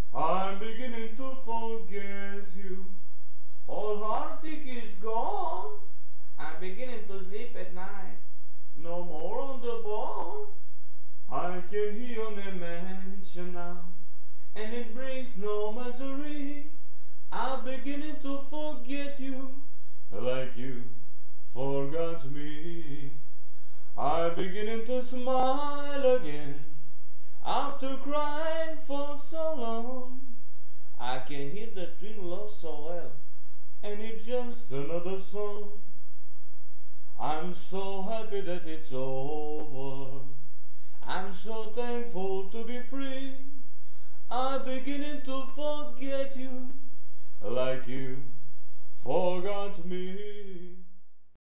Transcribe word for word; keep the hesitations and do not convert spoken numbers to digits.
I'm beginning to forget you. Old heartache is gone. I'm beginning to sleep at night. No more on the ball. I can hear me mention now, and it brings no misery. I'm beginning to forget you, like you forgot me. I'm beginning to smile again, after crying for so long. I can hear the twin love so well, and it's just another song. I'm so happy that it's over. I'm so thankful to be free. I'm beginning to forget you, like you forgot me.